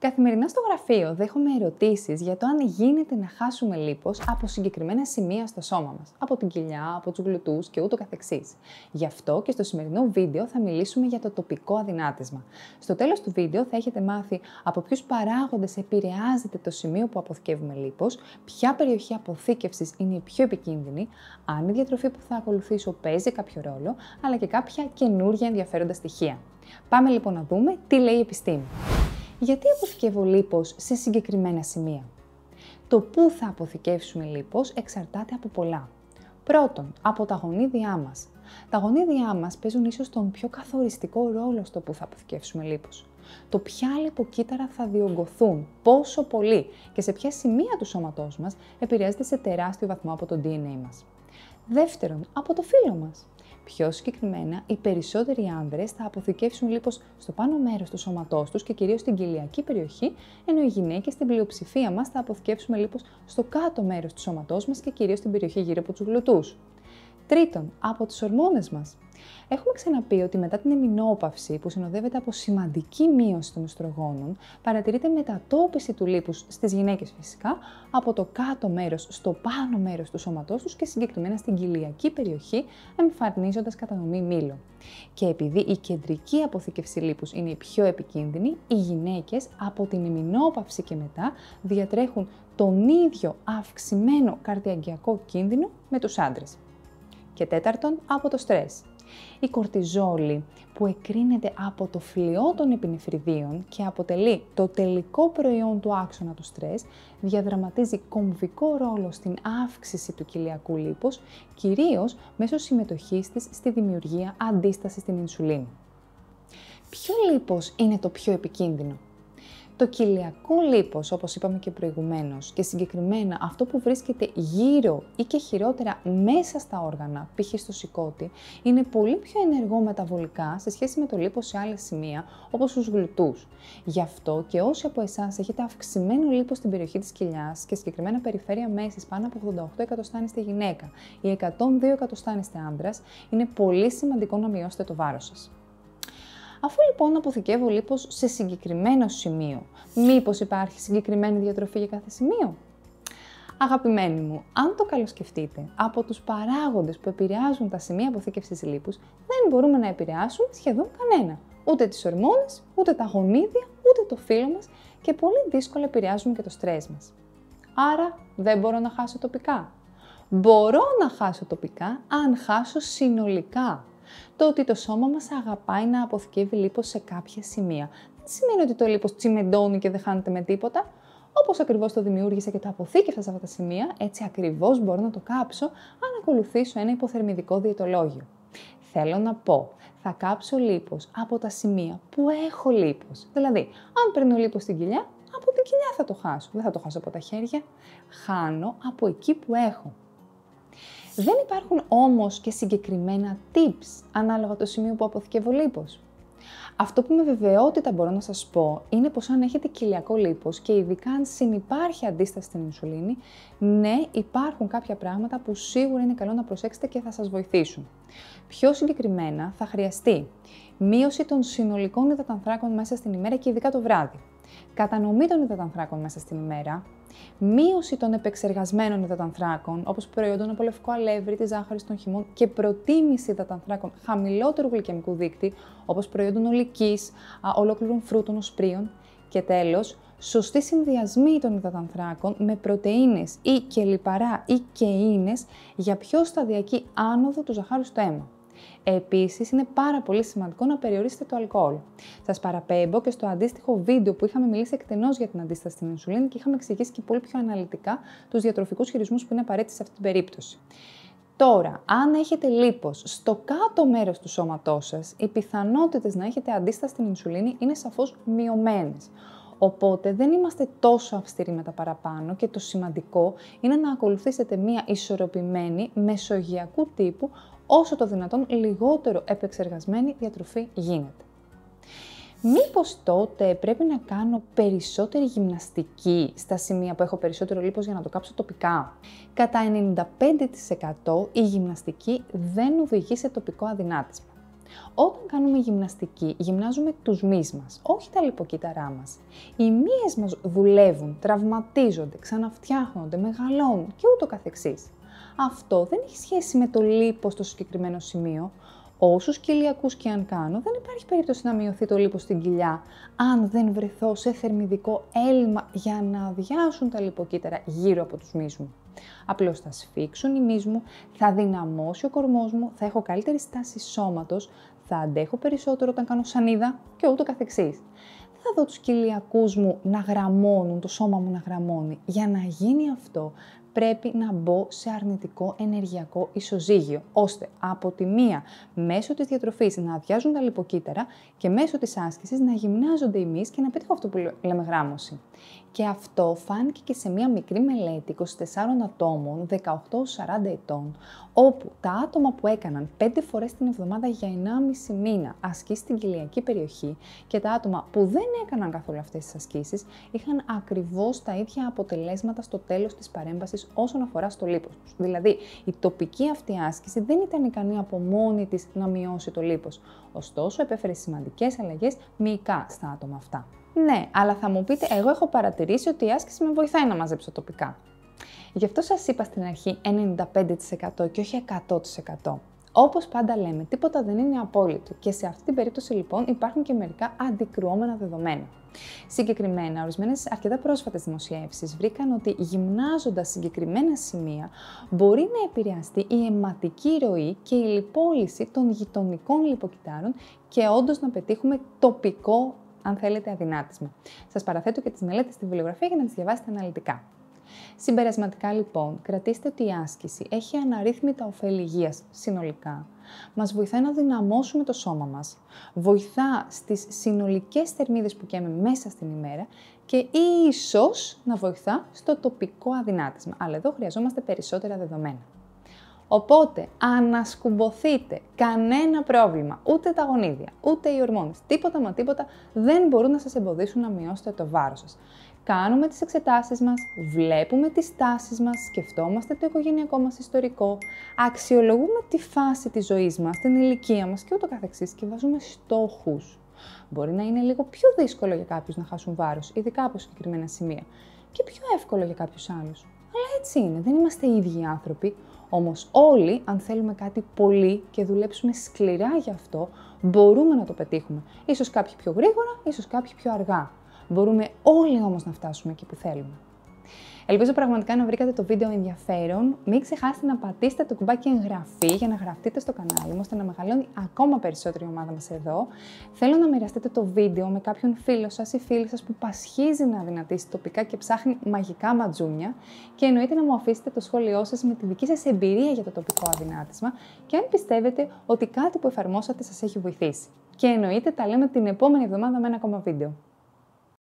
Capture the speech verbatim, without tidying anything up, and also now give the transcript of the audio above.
Καθημερινά στο γραφείο δέχομαι ερωτήσεις για το αν γίνεται να χάσουμε λίπος από συγκεκριμένα σημεία στο σώμα μας, από την κοιλιά, από τους γλουτούς και ούτω καθεξής. Γι' αυτό και στο σημερινό βίντεο θα μιλήσουμε για το τοπικό αδυνάτισμα. Στο τέλος του βίντεο θα έχετε μάθει από ποιους παράγοντες επηρεάζεται το σημείο που αποθηκεύουμε λίπος, ποια περιοχή αποθήκευσης είναι η πιο επικίνδυνη, αν η διατροφή που θα ακολουθήσω παίζει κάποιο ρόλο, αλλά και κάποια καινούργια ενδιαφέροντα στοιχεία. Πάμε λοιπόν να δούμε τι λέει η επιστήμη. Γιατί αποθηκεύω λίπος σε συγκεκριμένα σημεία? Το πού θα αποθηκεύσουμε λίπος εξαρτάται από πολλά. Πρώτον, από τα γονίδια μας. Τα γονίδια μας παίζουν ίσως τον πιο καθοριστικό ρόλο στο πού θα αποθηκεύσουμε λίπος. Το ποια λιποκύτταρα θα διωγγωθούν, πόσο πολύ και σε ποια σημεία του σώματός μας επηρεάζεται σε τεράστιο βαθμό από το ντι εν έι μας. Δεύτερον, από το φύλο μας. Πιο συγκεκριμένα, οι περισσότεροι άνδρες θα αποθηκεύσουν λίπος στο πάνω μέρος του σώματός τους και κυρίως στην κοιλιακή περιοχή, ενώ οι γυναίκες στην πλειοψηφία μας θα αποθηκεύσουμε λίπος στο κάτω μέρος του σώματός μας και κυρίως στην περιοχή γύρω από τους γλουτούς. Τρίτον, από τις ορμόνες μας. Έχουμε ξαναπεί ότι μετά την εμεινόπαυση, που συνοδεύεται από σημαντική μείωση των εστρογόνων, παρατηρείται μετατόπιση του λίπους στις γυναίκες φυσικά, από το κάτω μέρος στο πάνω μέρος του σώματός τους και συγκεκριμένα στην κοιλιακή περιοχή, εμφανίζοντας κατανομή μήλο. Και επειδή η κεντρική αποθήκευση λίπους είναι η πιο επικίνδυνη, οι γυναίκες από την εμεινόπαυση και μετά διατρέχουν τον ίδιο αυξημένο καρδιαγγειακό κίνδυνο με τους άντρες. Και τέταρτον, από το στρες. Η κορτιζόλη, που εκρίνεται από το φλοιό των επινεφριδίων και αποτελεί το τελικό προϊόν του άξονα του στρες, διαδραματίζει κομβικό ρόλο στην αύξηση του κοιλιακού λίπους, κυρίως μέσω συμμετοχής της στη δημιουργία αντίστασης στην ινσουλίνη. Ποιο λίπος είναι το πιο επικίνδυνο? Το κοιλιακό λίπος, όπως είπαμε και προηγουμένως, και συγκεκριμένα αυτό που βρίσκεται γύρω ή και χειρότερα μέσα στα όργανα, π.χ. στο σηκώτη, είναι πολύ πιο ενεργό μεταβολικά σε σχέση με το λίπος σε άλλα σημεία, όπως στους γλουτούς. Γι' αυτό και όσοι από εσάς έχετε αυξημένο λίπος στην περιοχή της κοιλιάς και συγκεκριμένα περιφέρεια μέσης πάνω από ογδόντα οκτώ εκατοστά είστε γυναίκα ή εκατόν δύο εκατοστά είστε άντρας, είναι πολύ σημαντικό να μειώσετε το βάρος σας. Αφού λοιπόν αποθηκεύω λίπος σε συγκεκριμένο σημείο, μήπως υπάρχει συγκεκριμένη διατροφή για κάθε σημείο? Αγαπημένοι μου, αν το καλοσκεφτείτε, από τους παράγοντες που επηρεάζουν τα σημεία αποθήκευσης λίπους, δεν μπορούμε να επηρεάσουμε σχεδόν κανένα. Ούτε τις ορμόνες, ούτε τα γονίδια, ούτε το φύλο μας και πολύ δύσκολα επηρεάζουμε και το στρες μας. Άρα δεν μπορώ να χάσω τοπικά. Μπορώ να χάσω τοπικά αν χάσω συνολικά. Το ότι το σώμα μας αγαπάει να αποθηκεύει λίπος σε κάποια σημεία δεν σημαίνει ότι το λίπος τσιμεντώνει και δεν χάνεται με τίποτα. Όπως ακριβώς το δημιούργησα και το αποθήκευσα σε αυτά τα σημεία, έτσι ακριβώς μπορώ να το κάψω αν ακολουθήσω ένα υποθερμιδικό διαιτολόγιο. Θέλω να πω, θα κάψω λίπος από τα σημεία που έχω λίπος. Δηλαδή, αν παίρνω λίπος στην κοιλιά, από την κοιλιά θα το χάσω. Δεν θα το χάσω από τα χέρια. Χάνω από εκεί που έχω. Δεν υπάρχουν όμως και συγκεκριμένα tips ανάλογα το σημείο που αποθηκεύω λίπος. Αυτό που με βεβαιότητα μπορώ να σας πω είναι πως αν έχετε κοιλιακό λίπος και ειδικά αν συνυπάρχει αντίσταση στην ινσουλίνη, ναι, υπάρχουν κάποια πράγματα που σίγουρα είναι καλό να προσέξετε και θα σας βοηθήσουν. Πιο συγκεκριμένα θα χρειαστεί μείωση των συνολικών υδατανθράκων μέσα στην ημέρα και ειδικά το βράδυ. Κατανομή των υδατανθράκων μέσα στην ημέρα, μείωση των επεξεργασμένων υδατανθράκων, όπως προϊόντων από λευκό αλεύρι, τη ζάχαρη των χυμών και προτίμηση υδατανθράκων χαμηλότερου γλυκαιμικού δείκτη, όπως προϊόντων ολικής, ολόκληρων φρούτων, οσπρίων. Και τέλος, σωστή συνδυασμή των υδατανθράκων με πρωτεΐνες ή και λιπαρά ή κεΐνες για πιο σταδιακή άνοδο του ζαχάρου στο αίμα. Επίσης, είναι πάρα πολύ σημαντικό να περιορίσετε το αλκοόλ. Σας παραπέμπω και στο αντίστοιχο βίντεο που είχαμε μιλήσει εκτενώς για την αντίσταση στην ινσουλίνη και είχαμε εξηγήσει και πολύ πιο αναλυτικά τους διατροφικούς χειρισμούς που είναι απαραίτητοι σε αυτή την περίπτωση. Τώρα, αν έχετε λίπος στο κάτω μέρος του σώματός σας, οι πιθανότητες να έχετε αντίσταση στην ινσουλίνη είναι σαφώς μειωμένες. Οπότε δεν είμαστε τόσο αυστηροί με τα παραπάνω και το σημαντικό είναι να ακολουθήσετε μία ισορροπημένη μεσογειακού τύπου όσο το δυνατόν λιγότερο επεξεργασμένη διατροφή γίνεται. Μήπως τότε πρέπει να κάνω περισσότερη γυμναστική στα σημεία που έχω περισσότερο λίπος για να το κάψω τοπικά? Κατά ενενήντα πέντε τοις εκατό η γυμναστική δεν οδηγεί σε τοπικό αδυνάτισμα. Όταν κάνουμε γυμναστική, γυμνάζουμε τους μυς μας, όχι τα λιποκύτταρά μας. Οι μύες μας δουλεύουν, τραυματίζονται, ξαναφτιάχνονται, μεγαλώνουν και ούτω καθεξής. Αυτό δεν έχει σχέση με το λίπος στο συγκεκριμένο σημείο. Όσους κοιλιακούς και αν κάνω, δεν υπάρχει περίπτωση να μειωθεί το λίπος στην κοιλιά, αν δεν βρεθώ σε θερμιδικό έλλειμμα για να αδειάσουν τα λιποκύτταρα γύρω από τους μυς μου. Απλώς θα σφίξουν οι μυς μου, θα δυναμώσει ο κορμός μου, θα έχω καλύτερη στάση σώματος, θα αντέχω περισσότερο όταν κάνω σανίδα και ούτω καθεξής. Θα δω τους κοιλιακούς μου να γραμμώνουν, το σώμα μου να γραμμώνει. Για να γίνει αυτό, πρέπει να μπω σε αρνητικό ενεργειακό ισοζύγιο, ώστε από τη μία μέσω της διατροφής να αδειάζουν τα λιποκύτταρα και μέσω της άσκησης να γυμνάζονται οι μυς και να πετύχω αυτό που λέμε γράμμωση. Και αυτό φάνηκε και σε μία μικρή μελέτη είκοσι τεσσάρων ατόμων, δεκαοκτώ έως σαράντα ετών, όπου τα άτομα που έκαναν πέντε φορές την εβδομάδα για ενάμιση μήνα ασκήσεις στην κοιλιακή περιοχή και τα άτομα που δεν έκαναν καθόλου αυτές τις ασκήσεις είχαν ακριβώς τα ίδια αποτελέσματα στο τέλος της παρέμβασης όσον αφορά στο λίπος τους. Δηλαδή, η τοπική αυτή άσκηση δεν ήταν ικανή από μόνη της να μειώσει το λίπος. Ωστόσο, επέφερε σημαντικές αλλαγές μυϊκά στα άτομα αυτά. Ναι, αλλά θα μου πείτε, εγώ έχω παρατηρήσει ότι η άσκηση με βοηθάει να μαζέψω τοπικά. Γι' αυτό σας είπα στην αρχή ενενήντα πέντε τοις εκατό και όχι εκατό τοις εκατό. Όπως πάντα λέμε, τίποτα δεν είναι απόλυτο και σε αυτή την περίπτωση λοιπόν υπάρχουν και μερικά αντικρουόμενα δεδομένα. Συγκεκριμένα, ορισμένες αρκετά πρόσφατες δημοσιεύσεις βρήκαν ότι γυμνάζοντας συγκεκριμένα σημεία μπορεί να επηρεαστεί η αιματική ροή και η λιπόλυση των γειτονικών λιποκυττάρων και όντως να πετύχουμε τοπικό, αν θέλετε, αδυνάτισμα. Σας παραθέτω και τις μελέτες στη βιβλιογραφία για να τις διαβάσετε αναλυτικά. Συμπερασματικά λοιπόν, κρατήστε ότι η άσκηση έχει αναρρύθμιτα ωφέλη υγείας συνολικά. Μας βοηθάει να δυναμώσουμε το σώμα μας, βοηθά στις συνολικές θερμίδες που καίμε μέσα στην ημέρα και ίσως να βοηθά στο τοπικό αδυνάτισμα. Αλλά εδώ χρειαζόμαστε περισσότερα δεδομένα. Οπότε, ανασκουμποθείτε, κανένα πρόβλημα, ούτε τα γονίδια, ούτε οι ορμόνες, τίποτα μα τίποτα δεν μπορούν να σας εμποδίσουν να μειώσετε το βάρος σας. Κάνουμε τις εξετάσεις μας, βλέπουμε τις τάσεις μας, σκεφτόμαστε το οικογενειακό μας ιστορικό, αξιολογούμε τη φάση της ζωής μας, την ηλικία μας και ούτω καθεξής και βάζουμε στόχους. Μπορεί να είναι λίγο πιο δύσκολο για κάποιους να χάσουν βάρος, ειδικά από συγκεκριμένα σημεία, και πιο εύκολο για κάποιους άλλους. Αλλά έτσι είναι, δεν είμαστε οι ίδιοι άνθρωποι. Όμως όλοι, αν θέλουμε κάτι πολύ και δουλέψουμε σκληρά γι' αυτό, μπορούμε να το πετύχουμε. Ίσως κάποιοι πιο γρήγορα, ίσως κάποιοι πιο αργά. Μπορούμε όλοι όμως να φτάσουμε εκεί που θέλουμε. Ελπίζω πραγματικά να βρήκατε το βίντεο ενδιαφέρον. Μην ξεχάσετε να πατήσετε το κουμπάκι εγγραφή για να γραφτείτε στο κανάλι μου, ώστε να μεγαλώνει ακόμα περισσότερο η ομάδα μας εδώ. Θέλω να μοιραστείτε το βίντεο με κάποιον φίλο σας ή φίλη σας που πασχίζει να δυνατήσει τοπικά και ψάχνει μαγικά ματζούνια. Και εννοείται να μου αφήσετε το σχόλιο σας με τη δική σας εμπειρία για το τοπικό αδυνάτισμα και αν πιστεύετε ότι κάτι που εφαρμόσατε σας έχει βοηθήσει. Και εννοείται τα λέμε την επόμενη εβδομάδα με ένα ακόμα βίντεο.